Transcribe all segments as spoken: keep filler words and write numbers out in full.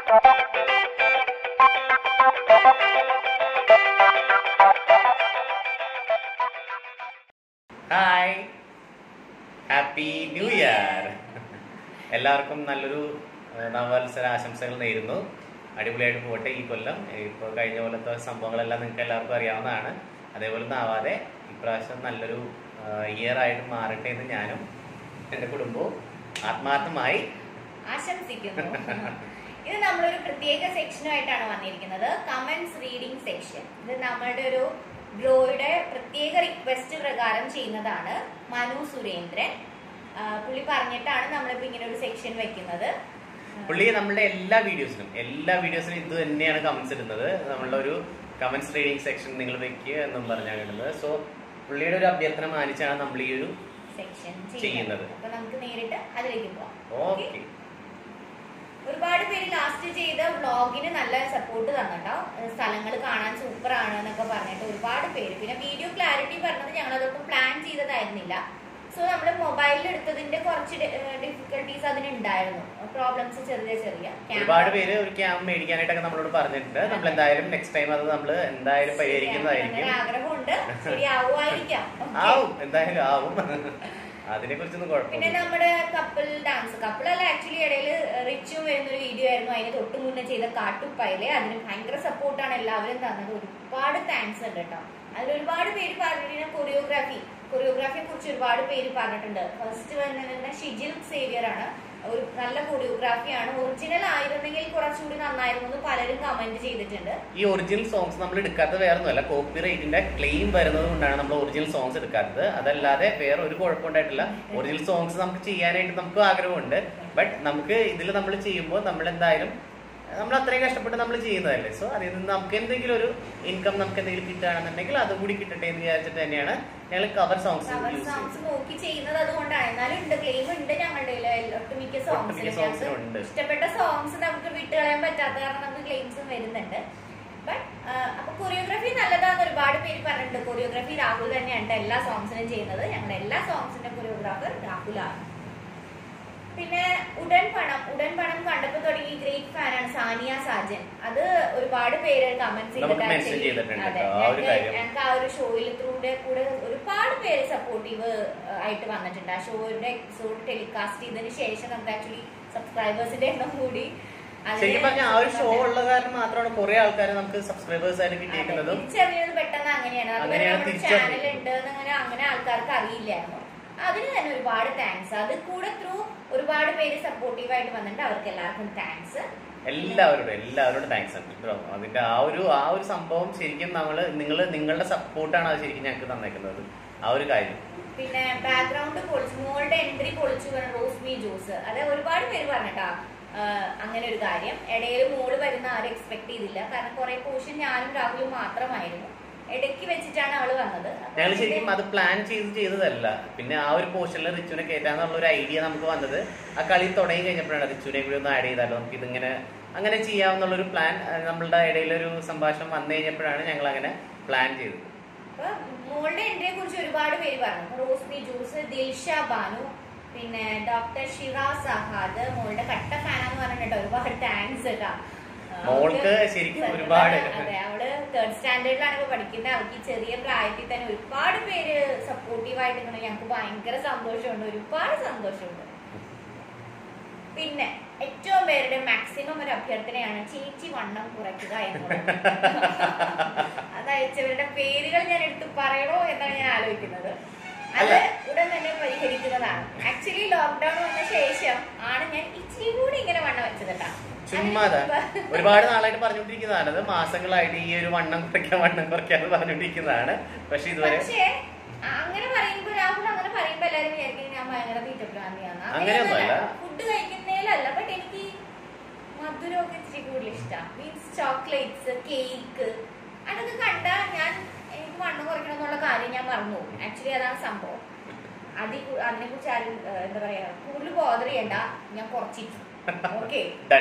Hi, happy new year. എല്ലാവർക്കും നല്ലൊരു നവവത്സര ആശംസകൾ നേരുന്നു. അടിപൊളിയായിട്ട് പോട്ടെ ഈ കൊല്ലം. ഇപ്പോൾ കഴിഞ്ഞ കൊല്ലത്തെ സംഭവങ്ങളെല്ലാം നിങ്ങൾക്ക് എല്ലാവർക്കും അറിയാവുന്നതാണ്. അതേപോലെ ഒന്നും ആവാതെ ഇപ്രാവശ്യം നല്ലൊരു ഇയർ ആയിട്ട് മാറട്ടെ എന്ന് ഞാനും എൻ്റെ കുടുംബവും ആത്മാർത്ഥമായി ആശംസിക്കുന്നു. ഇത് നമ്മളൊരു പ്രത്യേക സെക്ഷനുമായിട്ടാണ് വന്നിരിക്കുന്നത്, കമന്റ്സ് റീഡിംഗ് സെക്ഷൻ. ഇത് നമ്മുടെ ഒരു ബ്രോയുടെ പ്രത്യേക റിക്വസ്റ്റ് പ്രകാരം ചെയ്യുന്നതാണ്. മനു സുരേന്ദ്രൻ പുള്ളി പറഞ്ഞിട്ടാണ് നമ്മളിപ്പോ ഇങ്ങനെ ഒരു സെക്ഷൻ വെക്കുന്നത്. പുള്ളി നമ്മളുടെ എല്ലാ വീഡിയോസിനും എല്ലാ വീഡിയോസിനും ഇത് തന്നെയാണ് കമന്റ്സ് ഇടുന്നത്. നമ്മളുടെ ഒരു കമന്റ്സ് റീഡിംഗ് സെക്ഷൻ നിങ്ങൾ വെക്കുക എന്നും പറഞ്ഞാണ് ഇടുന്നത്. സോ പുള്ളിയുടെ ഒരു അഭ്യർത്ഥന മാനിച്ചാണ് നമ്മൾ ഈ ഒരു സെക്ഷൻ ചെയ്യുന്നത്. അപ്പൊ നമുക്ക് നേരിട്ട് അതിലേക്ക് പോവാം. ഓക്കെ. ഒരുപാട് പേര് ലാസ്റ്റ് ചെയ്ത വ്ളോഗിന് നല്ല സപ്പോർട്ട് തന്നിട്ടോ. സ്ഥലങ്ങൾ കാണാൻ സൂപ്പർ ആണ് എന്നൊക്കെ പറഞ്ഞിട്ട് ഒരുപാട് പേര്. പിന്നെ വീഡിയോ ക്ലാരിറ്റി പറഞ്ഞത് ഞങ്ങൾ അതൊക്കെ പ്ലാൻ ചെയ്തതായിരുന്നില്ല. സോ നമ്മൾ മൊബൈലിൽ എടുത്തതിന്റെ കുറച്ച് ഡിഫിക്കൽട്ടീസ് അതിനുണ്ടായിരുന്നു, പ്രോബ്ലംസ് ചെറിയ ചെറിയ. ഒരുപാട് പേര് ഒരു ക്യാം മേടിക്കാനായിട്ടൊക്കെ നമ്മളോട് പറഞ്ഞിട്ടുണ്ട്. നമ്മൾ എന്തായാലും നെക്സ്റ്റ് ടൈം അത് നമ്മൾ എന്തായാലും പരിഹരിക്കുന്നതായിരിക്കും. ആഗ്രഹമുണ്ട്, ശരിയാവുമായിരിക്കാം. ആവും, എന്തായാലും ആവും. അതിനെ കുറിച്ചൊന്നും കുഴപ്പമില്ല. പിന്നെ നമ്മുടെ കപ്പിൾ ഡാൻസ്, കപ്പിൾ അല്ല ആക്ച്വലി ഇടയിൽ റിച്ചും വരുന്നൊരു വീഡിയോ ആയിരുന്നു. അതിന് തൊട്ട് മുന്നേ ചെയ്ത കാട്ടുപ്പയിലെ അതിന് ഭയങ്കര സപ്പോർട്ടാണ് എല്ലാവരും തന്നത്. ഒരുപാട് താങ്ക്സ് ഉണ്ട് കേട്ടോ. അതിൽ ഒരുപാട് പേര് പറഞ്ഞിട്ടുണ്ട് കൊറിയോഗ്രാഫി കൊറിയോഗ്രാഫിയെ കുറിച്ച് ഒരുപാട് പേര് പറഞ്ഞിട്ടുണ്ട്. ഫസ്റ്റ് വരുന്നത് ഷിജിൽ സേവിയർ ആണ്. ഒരു നല്ല കൊറിയോഗ്രാഫിയാണ്. ഒറിജിനൽ ആയിരുന്നെങ്കിൽ കുറച്ചുകൂടി നന്നായിരുന്നു എന്ന് പലരും കമന്റ് ചെയ്തിട്ടുണ്ട്. ഈ ഒറിജിനൽ സോങ്സ് നമ്മൾ എടുക്കാത്തത് വേറെ ഒന്നുമല്ല, കോപ്പി റൈറ്റിന്റെ ക്ലെയിം വരുന്നത് കൊണ്ടാണ് നമ്മൾ ഒറിജിനൽ സോങ്സ് എടുക്കാത്തത്. അതല്ലാതെ വേറെ ഒരു കുഴപ്പമുണ്ടായിട്ടില്ല. ഒറിജിനൽ സോങ്സ് നമുക്ക് ചെയ്യാനായിട്ട് നമുക്ക് ആഗ്രഹമുണ്ട്. ബട്ട് നമുക്ക് ഇതിൽ നമ്മൾ ചെയ്യുമ്പോൾ നമ്മൾ എന്തായാലും നമ്മൾ അത്രയും കഷ്ടപ്പെട്ട് നമ്മൾ ചെയ്യുന്നതല്ലേ. സോ അതിൽ നിന്ന് നമുക്ക് എന്തെങ്കിലും ഒരു ഇൻകം നമുക്ക് എന്തെങ്കിലും കിട്ടുകയാണെന്നുണ്ടെങ്കിൽ അതുകൂടി കിട്ടട്ടെ എന്ന് വിചാരിച്ചിട്ട് തന്നെയാണ് ഞങ്ങൾ കവർ സോങ്സ് സോങ്സ് നോക്കി ചെയ്യുന്നത്. അതുകൊണ്ടാണ്. എന്നാലും ഉണ്ട്, ക്ലെയിം ഉണ്ട് ഞങ്ങളുടെ ഒട്ടുമിക്ക സോങ്സിലും. ഇഷ്ടപ്പെട്ട സോങ്സ് നമുക്ക് വിട്ടുകളയാൻ പറ്റാത്ത കാരണം നമുക്ക് ക്ലെയിംസും വരുന്നുണ്ട്. ബട്ട് അപ്പൊ കൊറിയോഗ്രാഫി നല്ലതാന്ന് ഒരുപാട് പേര് പറഞ്ഞിട്ടുണ്ട്. കൊറിയോഗ്രാഫി രാഹുൽ തന്നെയാണ് എല്ലാ സോങ്സിനും ചെയ്യുന്നത്. ഞങ്ങളുടെ എല്ലാ സോങ്സിന്റെ കൊറിയോഗ്രാഫർ രാഹുലാണ്. പിന്നെ ഉടൻ പണം ഉടൻ പണം കണ്ടപ്പോ തുടങ്ങി ഗ്രേറ്റ് ഫാനാണ് സാനിയ സാജൻ. അത് ഒരുപാട് പേര് കമന്റ്സ് ചെയ്തിട്ടുണ്ട്. ഞങ്ങൾക്ക് ആ ഒരു ഷോയിൽ ത്രൂടെ കൂടെ ഒരുപാട് പേര് സപ്പോർട്ടീവ് ആയിട്ട് വന്നിട്ടുണ്ട്. ആ ഷോയുടെ എപ്പിസോഡ് ടെലികാസ്റ്റ് ചെയ്തതിന് ശേഷം നമുക്ക് ആക്ച്വലി സബ്സ്ക്രൈബേഴ്സിന്റെ എണ്ണം കൂടി. ശരിക്കും പറഞ്ഞാൽ ആ ഒരു ഷോ ഉള്ള കാരണം മാത്രമാണ് കുറെ ആൾക്കാരെ നമുക്ക് സബ്സ്ക്രൈബേഴ്സ് ആയിട്ട് കിട്ടിയിരിക്കുന്നത്. തിരിച്ചറിഞ്ഞത് പെട്ടെന്ന് അങ്ങനെയാണ്. അതുപോലെ ചാനൽ ഉണ്ട് അങ്ങനെ അങ്ങനെ ആൾക്കാർക്ക് അറിയില്ലായിരുന്നു. അതിന് തന്നെ ഒരുപാട് താങ്ക്സ്. അത് കൂടെ ത്രൂ ഒരുപാട് പേര് സപ്പോർട്ടീവ് ആയിട്ട് വന്നിട്ടുണ്ട്. അവർക്ക് എല്ലാവർക്കും താങ്ക്സ്. എല്ലാവരോടും എല്ലാവരോടും താങ്ക്സ് ഉണ്ട് കേട്ടോ. അതിന്റെ ആ ഒരു ആ ഒരു സംഭവം ശരിക്കും നമ്മള് നിങ്ങൾ നിങ്ങളുടെ സപ്പോർട്ടാണ് അത് ശരിക്കും ഞങ്ങൾക്ക് തന്നേക്കുന്നത്, ആ ഒരു കാര്യം. പിന്നെ ബാക്ക്ഗ്രൗണ്ട് പൊളിച്ചു, മോളുടെ എൻട്രി പൊളിച്ചു പറഞ്ഞ റോസ്മി ജ്യൂസ്, അത് ഒരുപാട് പേര് പറഞ്ഞിട്ടാ അങ്ങനെ ഒരു കാര്യം. ഇടയിൽ മോള് വരുന്ന ആരും എക്സ്പെക്ട് ചെയ്തില്ല. കാരണം കുറെ പോർഷൻ ഞാനും രാഹുലും മാത്രമായിരുന്നു. ഇടയ്ക്ക് വെച്ചിട്ടാണ് അവള് വന്നത്. ഞങ്ങൾ ശരിക്കും അത് പ്ലാൻ ചെയ്ത് ചെയ്തതല്ല. പിന്നെ ആ ഒരു പോർഷനിൽ റിച്ചുവിനെ കയറ്റാന്നുള്ള ഒരു ഐഡിയ നമുക്ക് വന്നത് ആ കളി തുടങ്ങി കഴിഞ്ഞപ്പോഴാണ്. റിച്ചുവിനെ കൂടി ഒന്ന് ആഡ് ചെയ്താലോ, നമുക്ക് ഇതിങ്ങനെ അങ്ങനെ ചെയ്യാവുന്നുള്ളൊരു പ്ലാൻ നമ്മളുടെ ഇടയിലൊരു സംഭാഷണം വന്നു കഴിഞ്ഞപ്പോഴാണ് ഞങ്ങൾ അങ്ങനെ പ്ലാൻ ചെയ്തത്. അപ്പൊ മോളുടെ എൻട്രിയെ കുറിച്ച് ഒരുപാട് പേര് പറഞ്ഞു. റോസ്മി ജ്യൂസ്, ദിൽഷ ബാനു, പിന്നെ ഡോക്ടർ ഷിറ സഹാദ് മോളുടെ കട്ട ഫാനാന്ന് പറഞ്ഞിട്ട് ഒരുപാട് താങ്ക്സ് കേട്ടാ. മോൾക്ക് ശരിക്കും ഒരുപാട്. അതെ, അവള് തേർഡ് സ്റ്റാൻഡേർഡിലാണ് ഇപ്പൊ പഠിക്കുന്നത്. അവൾക്ക് ചെറിയ പ്രായത്തിൽ തന്നെ ഒരുപാട് പേര് സപ്പോർട്ടീവ് ആയിട്ട് ഞങ്ങൾക്ക് ഭയങ്കര സന്തോഷമുണ്ട്, ഒരുപാട് സന്തോഷമുണ്ട്. പിന്നെ ഏറ്റവും പേരുടെ മാക്സിമം ഒരു അഭ്യർത്ഥനയാണ് ചേച്ചി വണ്ണം കുറയ്ക്കുക എന്നുള്ളത്. അത് അയച്ചവരുടെ പേരുകൾ ഞാൻ എടുത്ത് പറയണോ എന്നാണ് ഞാൻ ആലോചിക്കുന്നത്. അത് ഉടൻ തന്നെ പരിഹരിക്കുന്നതാണ്. ആക്ച്വലി ലോക്ക്ഡൌൺ വന്ന ശേഷം ആണ് ഞാൻ ഇച്ചിരി കൂടി ഇങ്ങനെ വണ്ണം വെച്ചത് കേട്ടാ. ചുമ്മാതാ ഒരുപാട് നാളായിട്ട് പറഞ്ഞുകൊണ്ടിരിക്കുന്നതാണ്. അത് മാസങ്ങളായിട്ട് ഈ ഒരു വണ്ണം കുറയ്ക്കാൻ വണ്ണം കുറയ്ക്കാന്ന് പറഞ്ഞുകൊണ്ടിരിക്കുന്നതാണ്. പക്ഷെ ഇതുവരെ അങ്ങനെ പറയുമ്പോ രാഹുൽ അങ്ങനെ പറയുമ്പോ എല്ലാരും വിചാരിക്കും ഞാൻ ഭയങ്കര തീറ്റപ്രാന്തിയാണ്. അങ്ങനെയൊന്നുമല്ല, ഫുഡ് കഴിക്കുന്നതിലല്ല. ബട്ട് എനിക്ക് മധുരമൊക്കെ ഇച്ചിരി കൂടുതൽ ഇഷ്ടമാണ്. മീൻസ് ചോക്ലേറ്റ്സ്, കേക്ക് അതൊക്കെ കണ്ടാ ഞാൻ എനിക്ക് വണ്ണം കുറയ്ക്കണം എന്നുള്ള കാര്യം ഞാൻ മറന്നു. ആക്ച്വലി അതാണ് സംഭവം. അതി അതിനെ കുറിച്ച് ആരും എന്താ പറയാ കൂടുതൽ ബോധർ ചെയ്യണ്ട. ഞാൻ കുറച്ചിട്ടു. ഓക്കെ,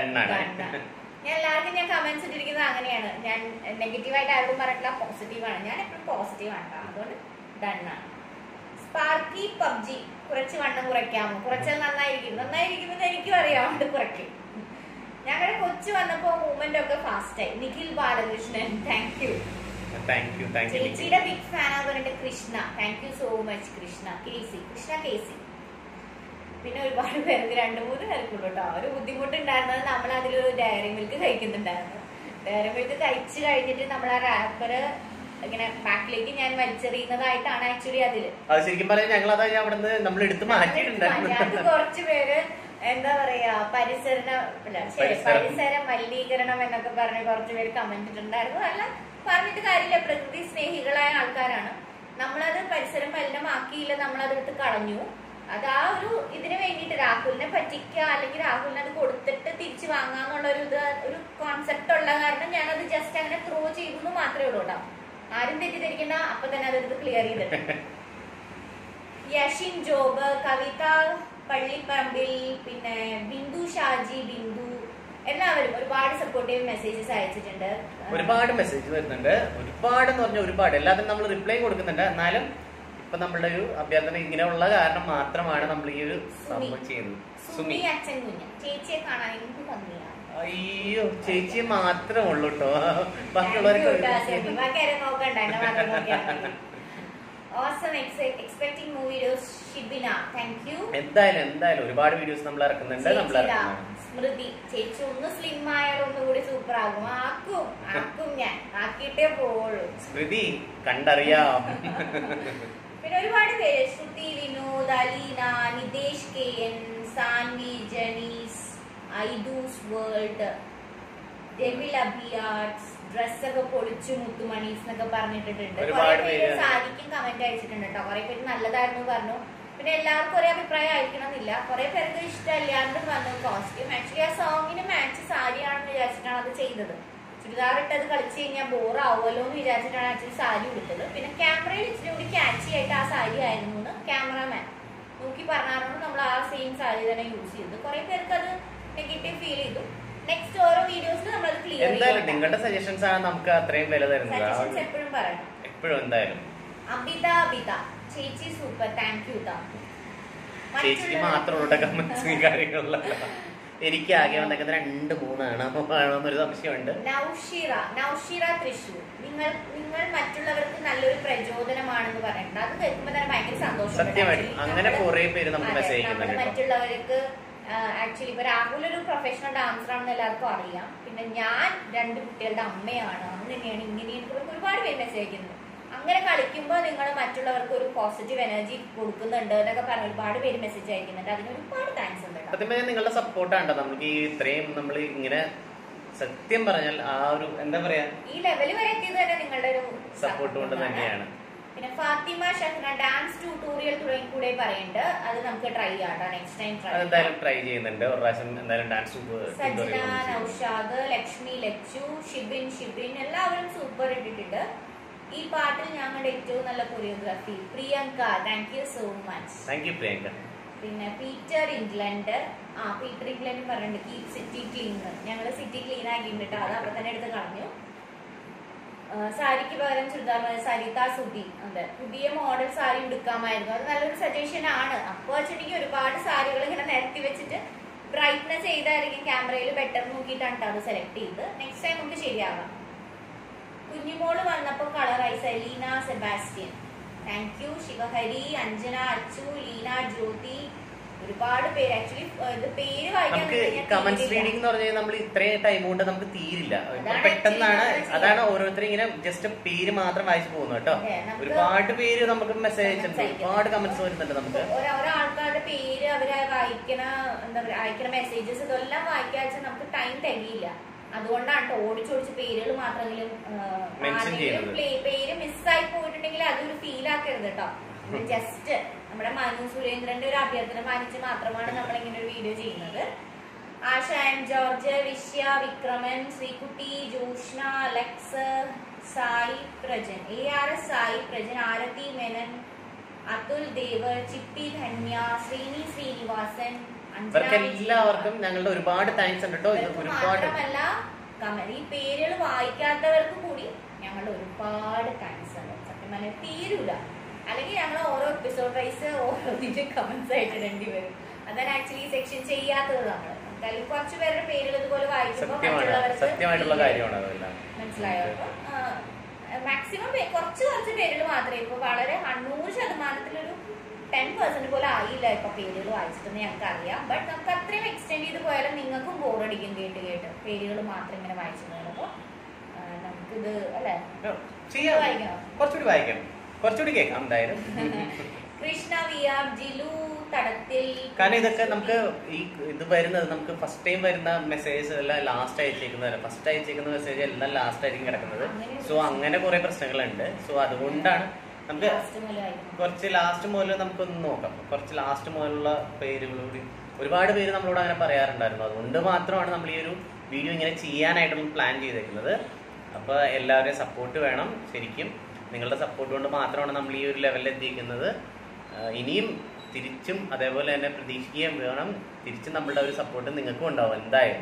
ഞാൻ എല്ലാവർക്കും ഞാൻ കമന്റ്സ് ഇട്ടിരിക്കുന്നത് അങ്ങനെയാണ്. ഞാൻ നെഗറ്റീവായിട്ട് ആർക്കും പറഞ്ഞിട്ടില്ല, പോസിറ്റീവാണ്. ഞാൻ എപ്പോഴും പോസിറ്റീവാണ്. അതുകൊണ്ട് ഡണ്ണാണ്. സ്പാർക്കി പബ്ജി കുറച്ച് വണ്ണം കുറയ്ക്കാമോ? കുറച്ചാൽ നന്നായിരിക്കും. നന്നായിരിക്കുമെന്ന് എനിക്കും അറിയാം. അത് കുറയ്ക്കും. ഞങ്ങളുടെ കൊച്ചു വന്നപ്പോ മൂവ്മെന്റ് ഒക്കെ ഫാസ്റ്റ് ആയി. Nikhil Balakrishnan thank you. ചേച്ചിയുടെ ബിഗ് ഫാനാ പറഞ്ഞിട്ട് Krishna thank you so much Krishna. KC Krishna KC. പിന്നെ ഒരുപാട് പേർക്ക് രണ്ടു മൂന്ന് പേർക്കുള്ളൂ കേട്ടോ ഒരു ബുദ്ധിമുട്ടുണ്ടായിരുന്നത്. നമ്മൾ അതിലൊരു ഡയറി മിൽക്ക് കഴിക്കുന്നുണ്ടായിരുന്നു. ഡയറി മിൽക്ക് കഴിച്ചു കഴിഞ്ഞിട്ട് നമ്മൾ ആ റാപ്പറ് ഇങ്ങനെ ബാക്കിലേക്ക് ഞാൻ വലിച്ചെറിയുന്നതായിട്ടാണ് ആക്ച്വലി അതില്. അത് ശരിക്കും പറയാൻ ഞങ്ങൾ അതാ അവിടെ നിന്ന് നമ്മൾ എടുത്ത് മാറ്റിയിട്ടുണ്ടായിരുന്നു. അത് കുറച്ചു പേര് എന്താ പറയാ പരിസര പരിസര മലിനീകരണം എന്നൊക്കെ പറഞ്ഞ് കുറച്ചു പേര് കമന്റ് ഇട്ടുണ്ടായിരുന്നു. അല്ല പറഞ്ഞിട്ട് കാര്യമില്ല, പ്രകൃതി സ്നേഹികളായ ആൾക്കാരാണ്. നമ്മളത് പരിസരം മലിനമാക്കിയില്ല, നമ്മളതെടുത്ത് കളഞ്ഞു. അത് ആ ഒരു ഇതിന് വേണ്ടിയിട്ട് രാഹുലിനെ പറ്റിക്കുക അല്ലെങ്കിൽ രാഹുലിനെ അത് കൊടുത്തിട്ട് തിരിച്ചു വാങ്ങാന്നുള്ള ഒരു ഇത് ഒരു കോൺസെപ്റ്റ് ഉള്ള കാരണം ഞാനത് ജസ്റ്റ് അങ്ങനെ ത്രോ ചെയ്തു മാത്രമേ ഉള്ളൂ കേട്ടോ. ആരും തെറ്റിദ്ധരിക്കുന്ന അപ്പൊ തന്നെ അതെടുത്ത് ക്ലിയർ ചെയ്തിട്ട്. യഷിൻ ജോബ്, കവിത പള്ളിപ്പറമ്പിൽ, പിന്നെ ബിന്ദു ഷാജി, ബിന്ദു എല്ലാവരും ഒരുപാട് സപ്പോർട്ടീവ് മെസ്സേജസ് അയച്ചിട്ടുണ്ട്. ഒരുപാട് മെസ്സേജ് വരുന്നുണ്ട്. ഒരുപാട് എന്ന് പറഞ്ഞാൽ ഒരുപാട്. എല്ലാത്തിനും നമ്മൾ റിപ്ലൈ കൊടുക്കുന്നുണ്ട്. എന്നാലും ഇപ്പൊ നമ്മളുടെ ഒരു അഭ്യർത്ഥന ഇങ്ങനെയുള്ള കാരണം മാത്രമാണ് നമ്മൾ ഈ ഒരു സംഭവം ചെയ്യുന്നത്. സുമി അച്ഛൻ കുഞ്ഞ് ചേച്ചിയെ കാണാൻ എനിക്ക് ഭംഗിയാണ്. അയ്യോ ചേച്ചിയെ മാത്രമേ ഉള്ളൂ കേട്ടോ, ബാക്കിയുള്ളവരൊക്കെ എന്തായാലും എന്തായാലും ഒരുപാട് വീഡിയോസ് നമ്മൾ ഇറക്കുന്നുണ്ട്. നമ്മൾ സ്മൃതി ചേച്ചി ഒന്ന് സ്ലിം ആയാൽ ഒന്നുകൂടി സൂപ്പർ ആകും. ആക്കും ആക്കും ഞാൻ ആക്കിയിട്ടേ പോവുള്ളൂ. സ്മൃതി കണ്ടറിയാം. പിന്നെ ഒരുപാട് പേര് Shruti, Vinod, Aleena, Nitesh K N, Sanvi, Janees, Aidus world, devil Abiarts, ഡ്രസ്സൊക്കെ പൊളിച്ചു മുത്തുമണീസ് എന്നൊക്കെ പറഞ്ഞിട്ടിട്ടുണ്ട്. കുറെ പേര് സാരിക്കും കമന്റ് അയച്ചിട്ടുണ്ട് കേട്ടോ. കുറെ പേര് നല്ലതായിരുന്നു പറഞ്ഞു. പിന്നെ എല്ലാവർക്കും ഒരേ അഭിപ്രായം ആയിരിക്കണമെന്നില്ല. കുറെ പേർക്ക് ഇഷ്ടമല്ലാണ്ട് വന്നു കോസ്റ്റ്യൂം. ആക്ച്വലി ആ സോങ്ങിന് മാച്ച് സാരിയാണെന്ന് വിചാരിച്ചിട്ടാണ് അത് ചെയ്തത്. ചുരിദാർ ഇട്ടത് കളിച്ചു കഴിഞ്ഞാൽ ബോറാവുമല്ലോ എന്ന് വിചാരിച്ചിട്ടാണ് ആക്ച്വലി സാരി കൊടുത്തത്. പിന്നെ ക്യാമറയിൽ ഇച്ചിരി കൂടി ക്യാച്ചി ആയിട്ട് ആ സാരി ആയിരുന്നു എന്ന് ക്യാമറാമാൻ നോക്കി പറഞ്ഞാറുണ്ട്. നമ്മൾ ആ സെയിം സാരി തന്നെ യൂസ് ചെയ്തത്. കുറെ പേർക്ക് അത് നെഗറ്റീവ് ഫീൽ ചെയ്തു. നെക്സ്റ്റ് ഓരോ വീഡിയോസിൽ നമ്മൾ ക്ലിയർ എന്തായാലും നിങ്ങളുടെ സജഷൻസ് ആണ് നമുക്ക് അത്രയും വില തരുന്നത്. സജഷൻസ് എപ്പോഴും പറയണം, എപ്പോഴും എന്തായാലും. അബിത അബിത ചേച്ചി സൂപ്പർ താങ്ക് യു. ചേച്ചിക്ക് മാത്രമുള്ള കമന്റ്സ് കാര്യങ്ങളില്ല. എനിക്ക് ആകെ വന്നേക്കുന്ന രണ്ട് മൂന്നാണ് ആണോന്നൊരു സംശയമുണ്ട്. നൗഷീറ നൗഷീറ തൃശ്ശൂർ, നിങ്ങൾ നിങ്ങൾ മറ്റുള്ളവർക്ക് നല്ലൊരു പ്രചോദനമാണെന്ന് പറയുന്നത് അത് കേൾക്കുമ്പോൾ തന്നെ ഭയങ്കര സന്തോഷം. സത്യമായിട്ടും അങ്ങനെ കുറെ പേര് നമുക്ക് മെസ്സേജ് ചെയ്യുന്നുണ്ട്. മറ്റുള്ളവർക്ക് ആക്ച്വലി ഇപ്പൊ രാഹുൽ ഒരു പ്രൊഫഷണൽ ഡാൻസർ ആണെന്ന് എല്ലാവർക്കും അറിയാം. പിന്നെ ഞാൻ രണ്ട് കുട്ടികളുടെ അമ്മയാണ്, അങ്ങനെയാണ് ഇങ്ങനെയാണ് ഒരുപാട് പേര് മെസ്സേജ് അയക്കുന്നത്. അങ്ങനെ കളിക്കുമ്പോൾ നിങ്ങൾ മറ്റുള്ളവർക്ക് ഒരു പോസിറ്റീവ് എനർജി കൊടുക്കുന്നുണ്ട് എന്നൊക്കെ പറഞ്ഞ് ഒരുപാട് പേര് മെസ്സേജ് അയക്കുന്നുണ്ട്. അതിന് ഒരുപാട് താങ്ക്സ് ഉണ്ട്. സത്യം പറഞ്ഞാൽ നിങ്ങളുടെ സപ്പോർട്ടാണ് നമുക്ക് ഈ ഇത്രയും നമ്മൾ ഇങ്ങനെ സത്യം പറഞ്ഞാൽ ആ ഒരു എന്താ പറയാ ഈ ലെവല് വരെ എത്തിയത് തന്നെ നിങ്ങളുടെ ഒരു സപ്പോർട്ട് കൊണ്ട് തന്നെയാണ്. പിന്നെ ഫാത്തിമ ഷഹ്ന ഡാൻസ് ട്യൂട്ടോറിയൽ തുടങ്ങി കൂടെ പറയുന്നുണ്ട്. അത് നമുക്ക് ട്രൈ ചെയ്യാം നെക്സ്റ്റ് ടൈം ട്രൈ എന്തായാലും ട്രൈ ചെയ്യുന്നുണ്ട്. ഒരു പ്രാവശ്യം എന്തായാലും ഡാൻസ്. സജ്ന, നൗഷാദ്, ലക്ഷ്മി, ലച്ചു, ഷിബിൻ ഷിബിൻ എല്ലാവരും സൂപ്പർ ഇട്ടിട്ടുണ്ട്. ഈ പാട്ടിൽ ഞങ്ങളുടെ ഏറ്റവും നല്ല choreography Priyanka thank you so much. Thank you Priyanka. പിന്നെ പീറ്റർ ഇംഗ്ലണ്ട് ആ പീറ്റർ ഇംഗ്ലണ്ട് പറഞ്ഞിട്ടുണ്ട് കീപ് സിറ്റി ക്ലീൻ. ഞങ്ങള് സിറ്റി ക്ലീൻ ആക്കിയിട്ടുണ്ട്. അത് അപ്പൊ തന്നെ എടുത്ത് കളഞ്ഞു. സാരിക്ക് പകരം ചുരിദാർ സരിത സുധി, അതെ പുതിയ മോഡൽ സാരി എടുക്കാമായിരുന്നു. അത് നല്ലൊരു സജഷൻ ആണ്. അപ്പൊ വെച്ചിട്ടുണ്ടെങ്കിൽ ഒരുപാട് സാരികൾ ഇങ്ങനെ നിരത്തി വെച്ചിട്ട് ബ്രൈറ്റ്നെസ് ചെയ്തായിരിക്കും ക്യാമറയിൽ ബെറ്റർ നോക്കിയിട്ടാണ് അത് സെലക്ട് ചെയ്ത്. നെക്സ്റ്റ് ടൈം നമുക്ക് ശരിയാവാം. കുഞ്ഞുമോള് വന്നപ്പോ കളറായി സെലീന സെബാസ്റ്റ്യൻ താങ്ക് യു. ശിവഹരി, അഞ്ജന, അച്ചു, ലീന, ജ്യോതി ഒരുപാട് പേര്. ആക്ച്വലി ഇത് പേര് വായിക്കാൻ കമന്റ്സ് റീഡിംഗ് എന്ന് പറഞ്ഞാൽ നമ്മൾ ഇത്രയും ടൈം കൊണ്ട് നമുക്ക് തീരില്ല. പെട്ടെന്നാണ് അതാണ് ഓരോരുത്തരും ഇങ്ങനെ ജസ്റ്റ് പേര് മാത്രം വായിച്ചു പോകുന്നു കേട്ടോ. ഒരുപാട് പേര് നമുക്ക് മെസ്സേജ് അയച്ചിട്ടുണ്ട്. ഒരുപാട് കമന്റ്സ് വരുന്നുണ്ട്. നമുക്ക് ഓരോ ആൾക്കാരുടെ പേര് അവര് വായിക്കണ എന്താ പറയാ അയക്കണ മെസ്സേജസ് ഇതെല്ലാം വായിക്കാൻ വെച്ചാൽ നമുക്ക് ടൈം തികയില്ല. അതുകൊണ്ടാണ് ഓടിച്ചോടിച്ച് പേരുകൾ മാത്രമെങ്കിലും പേര് മിസ്സായി പോയിട്ടുണ്ടെങ്കിൽ അതൊരു ഫീൽ ആക്കരുത് കേട്ടോ. ജസ്റ്റ് നമ്മുടെ മനു സുരേന്ദ്രന്റെ ഒരു അഭ്യർത്ഥന മാനിച്ച് മാത്രമാണ് നമ്മൾ ഇങ്ങനെ ഒരു വീഡിയോ ചെയ്യുന്നത്. Asha M George, Vishya, Vikraman, Sreekutty, Joshna, Alex, Sai Prajan, A R S Sai Prajan, Arathi Menon, Athul Dev, Chippy Dhanya, Sreeni Srinivasan, എല്ലാവർക്കും ഞങ്ങളുടെ ഒരുപാട് താങ്ക്സ് ഉണ്ട് കേട്ടോ. മാത്രമല്ല ഈ പേരുകൾ വായിക്കാത്തവർക്ക് കൂടി ഞങ്ങളുടെ ഒരുപാട് താങ്ക്സ് ഉണ്ട്. സത്യം പറഞ്ഞാൽ തീരൂല. അല്ലെങ്കിൽ ഞങ്ങൾ ഓരോ എപ്പിസോഡ് വൈസ് ഓരോന്നിന്റെ കമന്റ്സ് ആയിട്ട് ഇടേണ്ടി വരും. അതാണ് ആക്ച്വലി സെക്ഷൻ ചെയ്യാത്തത്. നമ്മൾ അല്ലെങ്കിൽ കുറച്ച് പേരുടെ പേരുകൾ ഇതുപോലെ വായിക്കുമ്പോൾ സത്യമായിട്ടുള്ള കാര്യമാണ് അതെല്ലാം മനസ്സിലായോ. മാക്സിമം കുറച്ച് കുറച്ച് പേരുകൾ മാത്രമേ ഇപ്പൊ വളരെ നൂറ് ശതമാനത്തിലൊരു ടെൻ പെർസെന്റ് പോലും ആയില്ല ഇപ്പൊ പേരുകൾ വായിച്ചിട്ടെന്ന് ഞങ്ങൾക്ക് അറിയാം. ബട്ട് നമുക്ക് അത്രയും എക്സ്റ്റെൻഡ് ചെയ്ത് പോയാലും നിങ്ങൾക്കും ബോറടിക്കും കേട്ട് കേട്ട് പേരുകൾ മാത്രം ഇങ്ങനെ വായിച്ചിട്ടുണ്ട്. അപ്പൊ നമുക്കിത് അല്ലെ വായിക്കണം, കുറച്ചുകൂടി വായിക്കണം, കുറച്ചുകൂടി കേൾക്കാം എന്തായാലും. കൃഷ്ണ വി ആർ ജിലു തടത്തിൽ. കാരണം ഇതൊക്കെ നമുക്ക് ഈ ഇത് വരുന്നത് നമുക്ക് ഫസ്റ്റ് ടൈം വരുന്ന മെസ്സേജ് എല്ലാം ലാസ്റ്റ് അയച്ചേക്കുന്നതല്ല, ഫസ്റ്റ് അയച്ചേക്കുന്ന മെസ്സേജ് എല്ലാം ലാസ്റ്റ് ആയിരിക്കും കിടക്കുന്നത്. സോ അങ്ങനെ കുറെ പ്രശ്നങ്ങളുണ്ട്. സോ അതുകൊണ്ടാണ് നമുക്ക് കുറച്ച് ലാസ്റ്റ് മുതൽ നമുക്കൊന്ന് നോക്കാം. കുറച്ച് ലാസ്റ്റ് മുതലുള്ള പേരുകളൂടി ഒരുപാട് പേര് നമ്മളോട് അങ്ങനെ പറയാറുണ്ടായിരുന്നു. അതുകൊണ്ട് മാത്രമാണ് നമ്മൾ ഈ ഒരു വീഡിയോ ഇങ്ങനെ ചെയ്യാനായിട്ടുള്ള പ്ലാൻ ചെയ്തേക്കുന്നത്. അപ്പോൾ എല്ലാവരുടെയും സപ്പോർട്ട് വേണം. ശരിക്കും നിങ്ങളുടെ സപ്പോർട്ട് കൊണ്ട് മാത്രമാണ് നമ്മൾ ഈ ഒരു ലെവലിൽ എത്തിയിരിക്കുന്നത്. ഇനിയും തിരിച്ചും അതേപോലെ തന്നെ പ്രതീക്ഷിക്കുകയും വേണം. തിരിച്ചും നമ്മളുടെ ഒരു സപ്പോർട്ട് നിങ്ങൾക്കും ഉണ്ടാവും എന്തായാലും.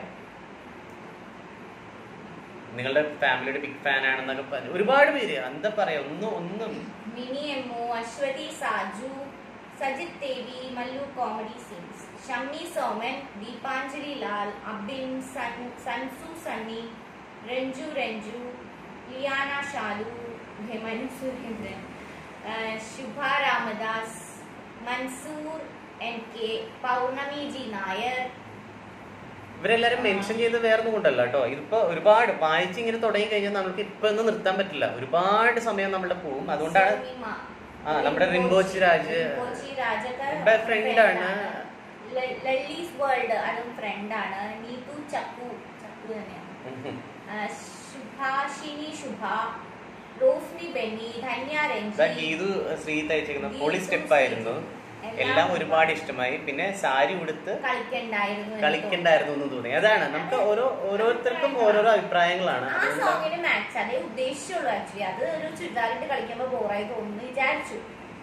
നിങ്ങളുടെ ഫാമിലിയുടെ ബിഗ് ഫാൻ ആണെന്നൊക്കെ പറഞ്ഞു ഒരുപാട് പേര്. എന്താ പറയാ, ഒന്നും ഒന്നും Mini Emmo, Aswathy Saju, Sajith Devi, Mallu comedy scenes, Shammi Soman, Deepanjali Lal, Abin, Sansu Sunny, Ranju Ranju, Liyana Shalu, Manu Surendran, Shubha Ramadas, Mansoor N K, Pournami G Nair. ഇവരെല്ലാരും മെൻഷൻ ചെയ്ത് വേറൊന്നും കൊണ്ടല്ല കേട്ടോ. ഇതിപ്പോ ഒരുപാട് വായിച്ച് ഇങ്ങനെ തുടങ്ങി കഴിഞ്ഞാൽ നമുക്ക് ഇപ്പൊ ഒന്നും നിർത്താൻ പറ്റില്ല. ഒരുപാട് സമയം നമ്മുടെ പോവും. അതുകൊണ്ടാണ് ആ നമ്മുടെ റിംബോച്ചി രാജ് ഫ്രണ്ടാണ്. ലല്ലീസ് വേൾഡ് അതും ഫ്രണ്ടാണ്. നീതു ചക്കു ചക്കു തന്നെയാണ്. ശുഭാഷിനി ശുഭ, റോസ്നി ബെന്നി, ധന്യ രഞ്ജി. ഗീതു ശ്രീ തയ്ച്ചിരിക്കുന്ന പൊളി സ്റ്റെപ്പായിരുന്നു. എല്ലാം ഒരുപാട് ഇഷ്ടമായി. പിന്നെ സാരി ഉടുത്ത് കളിക്കണ്ടായിരുന്നു എന്ന് തോന്നി. അതാണ് നമുക്ക് ഓരോ ഓരോരുത്തർക്കും ഓരോരോ അഭിപ്രായങ്ങളാണ്. ആ സോങ്ങിന് മാച്ച് അതേ ഉദ്ദേശിച്ചുള്ളൂ. ആക്ച്വലി അത് ഒരു ചുരിദാറിട്ട് കളിക്കുമ്പോ ബോറായി തോന്നുന്നു വിചാരിച്ചു.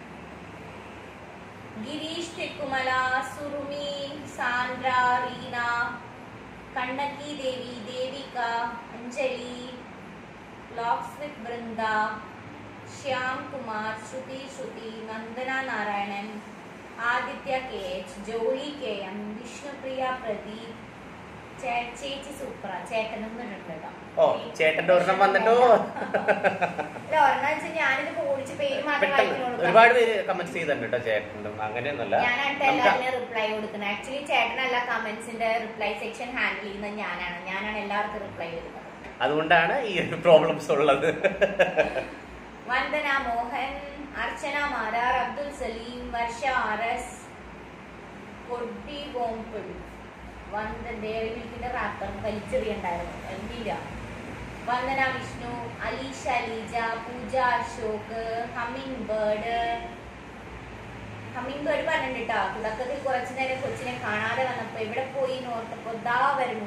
Gireesh Thekkumala, Surumi, Sandra, Reena, Kannaki Devi, Devika, Anjali, locks with Vrinda, Shyam Kumar, Shruti Shruti, Nandana Narayanan, Aditya K H, Jolly K M, Vishnupriya Pradeep, ചേച്ചി സൂപ്ര. ചേട്ടനൊന്നും ഇട്ടുണ്ട്. ഓ ചേട്ടന്റെ ഒരെണ്ണം വന്നിട്ടോ. ഞാനിത് പോളിച്ച് പേര് മാത്രം ഒരുപാട് പേര് കമന്റ്സ് ചെയ്തിട്ടുണ്ട് കേട്ടോ ചേട്ടൻ്റെ. അങ്ങനെയൊന്നുമല്ല, ഞാനായിട്ട് എല്ലാവരും റിപ്ലൈ കൊടുക്കുന്നത്. ആക്ച്വലി ചേട്ടനല്ല കമന്റ്സിന്റെ റിപ്ലൈ സെക്ഷൻ ഹാൻഡിൽ ചെയ്യുന്നത് ഞാനാണ്. ഞാനാണ് എല്ലാവർക്കും റിപ്ലൈ ചെയ്യുന്നത്. അതുകൊണ്ടാണ് ഈ ഒരു പ്രോബ്ലംസ് ഉള്ളത്. വന്ദന മോഹൻ, അർച്ചന മാരാർ, അബ്ദുൽ സലീം, വർഷ ആർ എസ്, കൊടി ഗോംപിൾ, വന്ദന റാപ്പർ വലിച്ചെറിയുണ്ടായിരുന്നു എൽബീര, Vandana Vishnu, Alisha Leeja, Pooja Ashok, humming bird. Humming bird പറഞ്ഞിട്ടാ തുടക്കത്തിൽ കുറച്ചു നേരം കൊച്ചിനെ കാണാതെ വന്നപ്പോ ഇവിടെ പോയി നോർത്തപ്പോ ദാ വരുന്നു.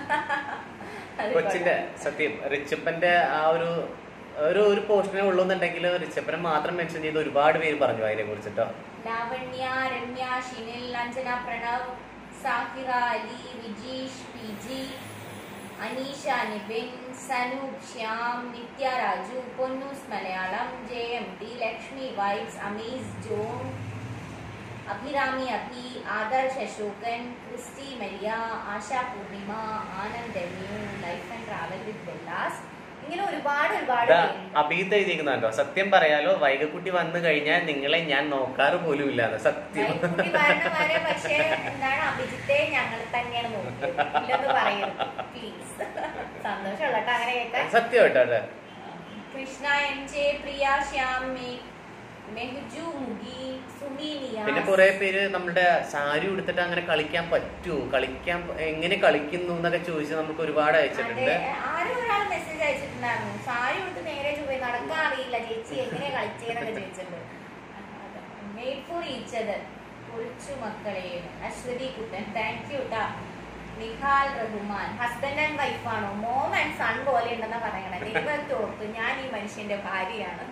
കൊച്ചിന്റെ സത്യം റിച്ചപ്പന്റെ ആ ഒരു ഒരു ഒരു പോർഷനേ ഉള്ളൂന്നുണ്ടെങ്കിൽ റിച്ചപ്പനെ മാത്രം മെൻഷൻ ചെയ്ത് ഒരുപാട് പേര് പറഞ്ഞു അതിനെ കുറിച്ചിട്ടോ. Lavanya, Ramya, Shinil, Anjana, Pranav, Sahira, Ali, Vijeesh, P G, Aneesha, Nibin, Sanoop, Shyam, Nithya Raju, Ponnus Malayalam, J M T, Lakshmi vibes, Amees John, Abhirami Abhi, Adarsh Ashokan, Christy Maria, Asha Poornima, Anand എമ്യു, life and travel with Bellas. ഇങ്ങനെ ഒരുപാട് ഒരുപാട് അഭിത്ത് എഴുതിയിരിക്കുന്നുണ്ടോ. സത്യം പറയാലോ, വൈകക്കുട്ടി വന്നു കഴിഞ്ഞാൽ നിങ്ങളെ ഞാൻ നോക്കാറ് പോലും ഇല്ലാതെ സത്യം. പക്ഷേ എന്താണ് അഭിജിത്തെ ഞങ്ങൾ തന്നെയാണ് നോക്കിയത് പറയുന്നത്. പ്ലീസ് സന്തോഷമുള്ള അങ്ങനെ കേൾക്കാൻ. സത്യം കേട്ടോ. കൃഷ്ണ എം ജെ, പ്രിയ, ശ്യാം, മെഹ്ജു, മുഗി, സുമീനിയ. പിന്നെ കുറെ പേര് നമ്മുടെ സാരി ഉടുത്തിട്ട് അങ്ങനെ കളിക്കാൻ പറ്റുമോ, കളിക്കാൻ എങ്ങനെ കളിക്കുന്നു എന്നൊക്കെ ചോദിച്ച് നമുക്ക് ഒരുപാട് അയച്ചിട്ടുണ്ട്. ആരും ഒരാൾ മെസ്സേജ് അയച്ചിട്ടുണ്ടായിരുന്നു, സാരി ഉടുത്ത് നേരെ പോയി നടക്കാൻ അറിയില്ല ചേച്ചി എങ്ങനെ കളിച്ചേന്നൊക്കെ ചോദിച്ചിട്ടുണ്ട്. മെയ്ഡ് ഫോർ ഈച്ച് അതർ, പൊളിച്ചു മക്കളെ. അശ്വതി കുട്ടൻ, താങ്ക് യു ട്ടാ. നിഹാൽ റഹ്മാൻ, ഹസ്ബൻഡ് ആൻഡ് വൈഫാണോ? മോം ആൻഡ് സൺ പോലെ ഉണ്ടെന്നാ പറയണേ. ദൈവത്തോർത്ത് ഞാൻ ഈ മനുഷ്യന്റെ ഭാര്യയാണ്.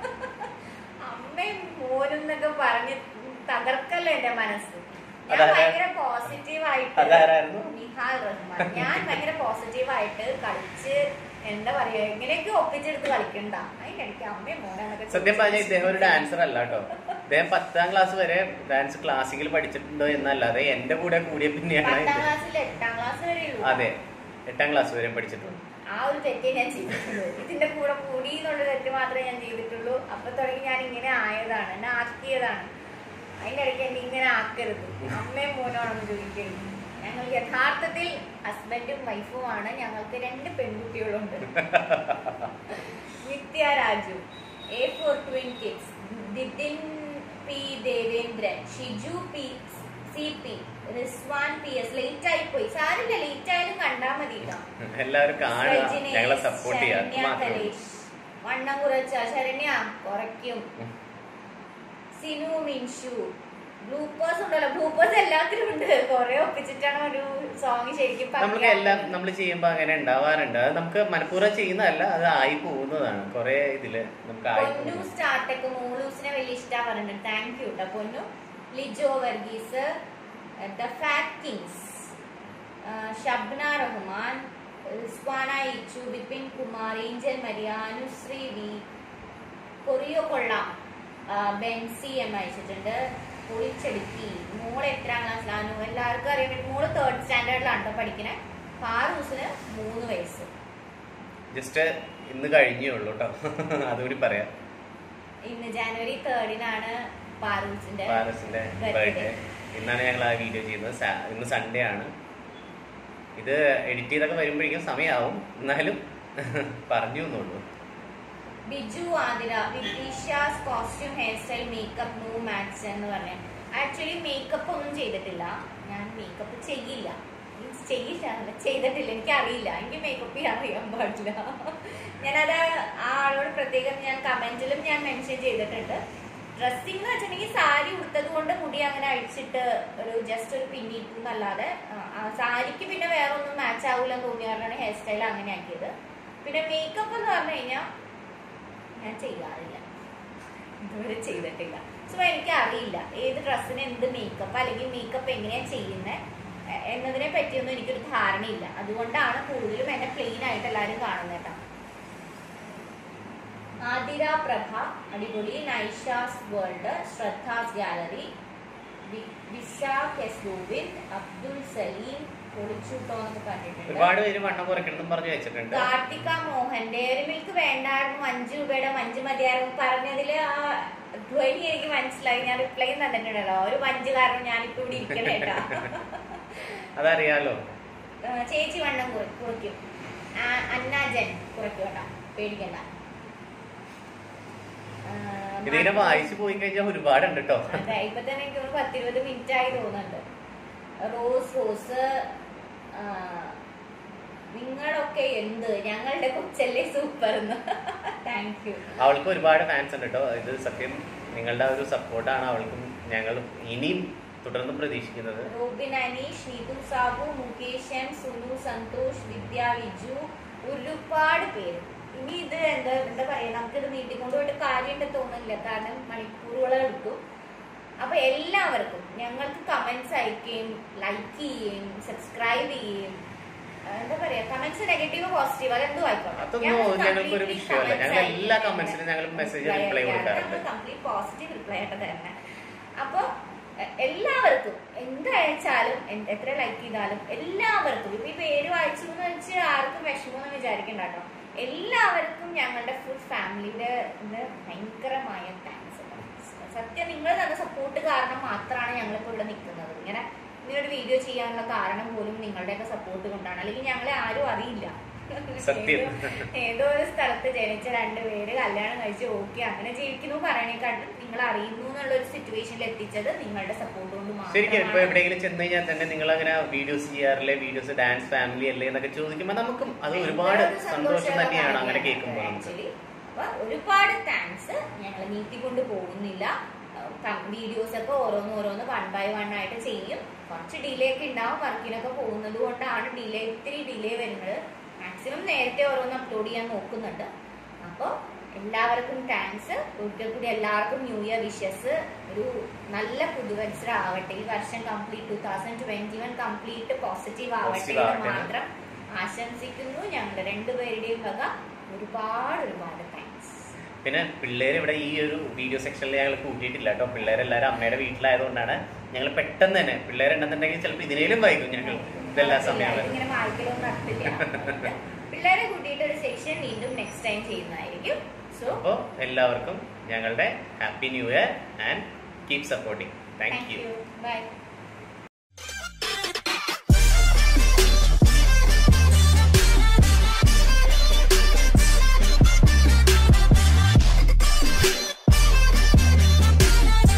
അമ്മയും മോനും എന്നൊക്കെ പറഞ്ഞ് തകർക്കല്ലോ എന്റെ മനസ്സ്. ഞാൻ ഭയങ്കര പോസിറ്റീവായിട്ട്, നിഹാൽ റഹ്മാൻ, ഞാൻ ഭയങ്കര പോസിറ്റീവായിട്ട് കളിച്ച് എന്താ പറയാ എങ്ങനെയൊക്കെ ഒപ്പിച്ചെടുത്ത് കളിക്കണ്ട. അതിനിടയ്ക്ക് അമ്മയും മോനെന്നൊക്കെ. സത്യം പറഞ്ഞാൽ ഇദ്ദേഹം ഒരു ഡാൻസർ അല്ല കേട്ടോ. അദ്ദേഹം പത്താം ക്ലാസ് വരെ ഡാൻസ് ക്ലാസിക്കൽ പഠിച്ചിട്ടുണ്ടോ എന്നല്ലാതെ എന്റെ കൂടെ കൂടിയ പിന്നെയാണ്. പത്താം ക്ലാസ്സിൽ എട്ടാം പഠിച്ചിട്ടുള്ളൂ. അതെ, എട്ടാം ക്ലാസ് വരെ പഠിച്ചിട്ടുള്ളൂ. ആ ഒരു തെറ്റേ ഞാൻ ചെയ്തിട്ടുള്ളൂ. ഇതിന്റെ കൂടെ കൂടി എന്നുള്ള തെറ്റ് മാത്രമേ ഞാൻ ചെയ്തിട്ടുള്ളൂ. അപ്പൊ തുടങ്ങി ഞാൻ ഇങ്ങനെ ആയതാണ്, എന്നെ ആക്കിയതാണ്. അതിന്റെ ഇടയ്ക്ക് എന്നെ ഇങ്ങനെ ആക്കരുത്, അമ്മയും മോനാണെന്ന് ചോദിക്കരുത്. ഞങ്ങൾ യഥാർത്ഥത്തിൽ ഹസ്ബൻഡും വൈഫുമാണ്. ഞങ്ങൾക്ക് രണ്ട് പെൺകുട്ടികളുണ്ട്. Nithya Raju, A four twin kids, Didin P Devendran, Shiju P C P, Rizwan P S. Late ആയി പോയി, സാരില്ല, ലേറ്റ് ആയാലും കണ്ടാ മതി. വണ്ണം കുറച്ച ശരണ്യ കുറയ്ക്കും. സിനു മിൻഷു, ബ്ലൂപ്പേഴ്സ് ഉണ്ടല്ലോ, ബ്ലൂപ്പേഴ്സ് എല്ലാത്തിലും ഉണ്ട്. കൊറേ ഒപ്പിച്ചിട്ടാണ് ഒരു സോങ് ശരിക്കും. നമുക്ക് എല്ലാം നമ്മൾ ചെയ്യുമ്പോ അങ്ങനെ ഉണ്ടാവാറുണ്ട്. അത് നമുക്ക് മനഃപൂർവ്വം ചെയ്യുന്നതല്ല, അത് ആയി പോകുന്നതാണ്. കൊറേ ഇതില് നമുക്ക് പൊന്നു സ്റ്റാർട്ടൊക്കെ മോളൂസിനെ വലിയ ഇഷ്ടാ പറഞ്ഞിട്ടുണ്ട്. താങ്ക് യു കേട്ടോ Ponnu. Lijo Varghese, the fat kings, Shabna Rahman, Rizwana Ichu, Vipin Kumar, Angel Maria, Anusree V, choreo കൊള്ളാം, ബെൻസി എം അയച്ചിട്ടുണ്ട്. പൊളിച്ചെടുക്കി, മോള് എത്രാം ക്ലാസ്സിലാണ്? എല്ലാവർക്കും അറിയാൻ പറ്റും, മോള് തേർഡ് സ്റ്റാൻഡേർഡിലാണ് കേട്ടോ പഠിക്കണേ. ഫാറൂസിന് മൂന്ന് വയസ്സ്. ജസ്റ്റ് ഇന്ന് കഴിഞ്ഞേ ഉള്ളൂ കേട്ടോ, അതുകൂടി പറയാം. ഇന്ന് ജനുവരി തേർഡിനാണ് പാറൂസിന്റെ പാറൂസിന്റെ ബർത്ത്ഡേ. ഇന്നാണ് ഞങ്ങൾ ആ വീഡിയോ ചെയ്യുന്നത്. ഇന്ന് സൺഡേ ആണ്. ഇത് എഡിറ്റ് ചെയ്തൊക്കെ വരുമ്പോഴേക്കും സമയമാവും, എന്നാലും പറഞ്ഞു എന്നുള്ളൂ. Biju Athira, Vidheesha's costume hair style makeup no match എന്ന് പറഞ്ഞ. ആക്ച്വലി മേക്കപ്പ് ഒന്നും ചെയ്തിട്ടില്ല ഞാൻ. മേക്കപ്പ് ചെയ്യില്ല, മീൻസ് ചെയ്യില്ല അല്ല, ചെയ്തിട്ടില്ല. എനിക്ക് അറിയില്ല, എനിക്ക് മേക്കപ്പ് ചെയ്യാൻ അറിയാൻ പാടില്ല. ഞാനത് ആ ആളോട് പ്രത്യേകം ഞാൻ കമന്റിലും ഞാൻ മെൻഷൻ ചെയ്തിട്ടുണ്ട്. ഡ്രസ്സിംഗ് എന്ന് വെച്ചിട്ടുണ്ടെങ്കിൽ സാരി ഉടുത്തത് കൊണ്ട് മുടി അങ്ങനെ അഴിച്ചിട്ട് ഒരു ജസ്റ്റ് ഒരു പിന്നിട്ടു എന്നല്ലാതെ സാരിക്ക് പിന്നെ വേറെ ഒന്നും മാച്ച് ആവൂലെന്ന് തോന്നിയാലാണ് ഹെയർ സ്റ്റൈൽ അങ്ങനെ ആക്കിയത്. പിന്നെ മേക്കപ്പ് എന്ന് പറഞ്ഞു കഴിഞ്ഞാൽ ഞാൻ ചെയ്യാറില്ല, ഇതുവരെ ചെയ്തിട്ടില്ല. സോ എനിക്ക് അറിയില്ല ഏത് ഡ്രസ്സിന് എന്ത് മേക്കപ്പ് അല്ലെങ്കിൽ മേക്കപ്പ് എങ്ങനെയാ ചെയ്യുന്നത് എന്നതിനെ പറ്റിയൊന്നും എനിക്കൊരു ധാരണയില്ല. അതുകൊണ്ടാണ് കൂടുതലും എന്നെ പ്ലെയിൻ ആയിട്ട് എല്ലാവരും കാണുന്നത് കേട്ടോ. ആതിര പ്രഭ അടിപൊളി, Naisha's world, Shraddha's gallery, Vishakh S Govind, Abdul Saleem പൊളിച്ചുട്ടോ എന്നൊക്കെ പറഞ്ഞിട്ടുണ്ട്. ഒരുപാട് പേര് വണ്ണം കുറയ്ക്കണം പറഞ്ഞു വെച്ചിട്ടുണ്ട്. കാർത്തിക മോഹൻ, ഡയറി മിൽക്ക് വേണ്ടായിരുന്നു, അഞ്ചു രൂപയുടെ മഞ്ച് മതിയായിരുന്നു പറഞ്ഞതില് ആ ധ്വനി എനിക്ക് മനസ്സിലായി. ഞാൻ റിപ്ലൈ തന്നിട്ടുണ്ടല്ലോ, ഒരു മഞ്ച് കാരണം ഞാനിപ്പോ ഇവിടെ ഇരിക്കണേട്ടാ. അതറിയാലോ. ചേച്ചി വണ്ണം കുറയ്ക്കും, അന്നാജൻ കുറയ്ക്കും കേട്ടാ, പേടിക്കണ്ട. ഇതിനെ വായിച്ചു പോയി കഴിഞ്ഞാൽ ഒരുപാടുണ്ട് കേട്ടോ. അതെ, ഇപ്പൊ തന്നെ എനിക്ക് ഒരു പത്തിരുപത് മിനിറ്റ് ആയി തോന്നുന്നുണ്ട്. റോസ് റോസ്, നിങ്ങളൊക്കെ എന്ത് ഞങ്ങളുടെ കൊച്ചല്ലേ സൂപ്പർ എന്ന്. Thank you. അവൾക്ക് ഒരുപാട് ഫാൻസ് ഉണ്ട് കേട്ടോ. ഇത് സത്യം നിങ്ങളുടെ ഒരു സപ്പോർട്ടാണ് അവൾക്കും ഞങ്ങളും ഇനിയും തുടർന്ന് പ്രതീക്ഷിക്കുന്നത്. റോബിൻ അനീഷ്, നീതു സാബു, മുകേഷൻ, സുനു, സന്തോഷ്, വിദ്യ, വിജു, ഒരുപാട് പേര്. ഇനി ഇത് എന്താ എന്താ പറയാ, നമുക്കിത് നീട്ടിക്കൊണ്ടുപോയിട്ട് കാര്യമുണ്ട് തോന്നുന്നില്ല, കാരണം മണിക്കൂറുകളെ എടുക്കും. അപ്പൊ എല്ലാവർക്കും ഞങ്ങൾക്ക് കമന്റ്സ് അയക്കുകയും ലൈക്ക് ചെയ്യുകയും സബ്സ്ക്രൈബ് ചെയ്യുകയും എന്താ പറയാ, കമന്റ്സ് നെഗറ്റീവ് പോസിറ്റീവ് അതെന്തോ ആയിക്കോട്ടെ, കംപ്ലീറ്റ് പോസിറ്റീവ് റിപ്ലൈ ആയിട്ട് തന്നെ. അപ്പൊ എല്ലാവർക്കും എന്തയച്ചാലും എത്ര ലൈക്ക് ചെയ്താലും എല്ലാവർക്കും, ഇപ്പൊ ഈ പേര് വായിച്ചു എന്ന് വെച്ച് ആർക്കും വിഷമമെന്ന് വിചാരിക്കണ്ട കേട്ടോ. എല്ലാവർക്കും ഞങ്ങളുടെ ഫുൾ ഫാമിലിയുടെ ഭയങ്കരമായ താങ്ക്സ്. സത്യം നിങ്ങൾ തന്ന സപ്പോർട്ട് കാരണം മാത്രമാണ് ഞങ്ങളിപ്പോൾ ഇവിടെ നിൽക്കുന്നത്. ഇങ്ങനെ ഇങ്ങനൊരു വീഡിയോ ചെയ്യാനുള്ള കാരണം പോലും നിങ്ങളുടെയൊക്കെ സപ്പോർട്ട് കൊണ്ടാണ്. അല്ലെങ്കിൽ ഞങ്ങളെ ആരും അറിയില്ല. ഏതോ ഒരു സ്ഥലത്ത് ജനിച്ച രണ്ടുപേര് കല്യാണം കഴിച്ച് ഓക്കെ അങ്ങനെ ജീവിക്കുന്നു പറയണേക്കാട്ടും നിങ്ങൾ അറിയുന്നു എന്നുള്ള ഒരു സിറ്റുവേഷനിൽ എത്തിച്ചത് നിങ്ങളുടെ സപ്പോർട്ട് കൊണ്ട് മാത്രം. ശരിക്കും ഇപ്പൊ എവിടെയെങ്കിലും ചെന്ന് കഴിഞ്ഞാൽ തന്നെ നിങ്ങൾ അങ്ങനെ വീഡിയോസ് ചെയ്യാറില്ലേ, വീഡിയോസ് ഡാൻസ് ഫാമിലി അല്ലേ എന്നൊക്കെ ചോദിക്കുമ്പോൾ നമുക്കും അത് ഒരുപാട് സന്തോഷം തന്നെയാണ് അങ്ങനെ കേൾക്കുമ്പോൾ. ആക്ച്വലി അപ്പൊ ഒരുപാട് താങ്ക്സ്. ഞങ്ങൾ നീട്ടിക്കൊണ്ട് പോകുന്നില്ല. വീഡിയോസ് ഒക്കെ ഓരോന്ന് ഓരോന്ന് വൺ ബൈ വൺ ആയിട്ട് ചെയ്യും. കുറച്ച് ഡിലേ ഒക്കെ ഉണ്ടാവും, വർക്കിനൊക്കെ പോകുന്നത് കൊണ്ടാണ് ഡിലേ ഇത്തിരി ഡിലേ വരുന്നത്. മാക്സിമം നേരത്തെ ഓരോന്ന് അപ്ലോഡ് ചെയ്യാൻ നോക്കുന്നുണ്ട്. അപ്പോൾ എല്ലാവർക്കും താങ്ക്സ്. ഒരിക്കൽ കൂടി എല്ലാവർക്കും ന്യൂ ഇയർ വിഷസ്. ഒരു നല്ല പുതുവത്സരം ആവട്ടെ. ഈ വർഷം complete two thousand twenty one complete positive ആവട്ടെ എന്ന് മാത്രം ആശംസിക്കുന്നു. ഞങ്ങളുടെ രണ്ടുപേരുടെയും വക ഒരുപാട് ഒരുപാട് താങ്ക്സ്. പിന്നെ പിള്ളേർ ഇവിടെ ഈ ഒരു വീഡിയോ സെക്ഷനിൽ ഞങ്ങൾ കൂട്ടിയിട്ടില്ല കേട്ടോ. പിള്ളേരെല്ലാവരും അമ്മയുടെ വീട്ടിലായതുകൊണ്ടാണ് ഞങ്ങൾ പെട്ടെന്ന് തന്നെ, പിള്ളേരുണ്ടെന്നുണ്ടെങ്കിൽ ചിലപ്പോൾ ഇതിനേലും വൈകും ഞങ്ങൾ ഇതെല്ലാ സമയം ഇങ്ങനെ വായിക്കലൊന്നും നടത്തില്ല. പിള്ളേരെ കൂട്ടിയിട്ട് ഒരു സെക്ഷൻ വീണ്ടും നെക്സ്റ്റ് ടൈം ചെയ്യുന്നതായിരിക്കും. സോ അപ്പോൾ എല്ലാവർക്കും ഞങ്ങളുടെ happy new year and keep supporting. Thank you. By.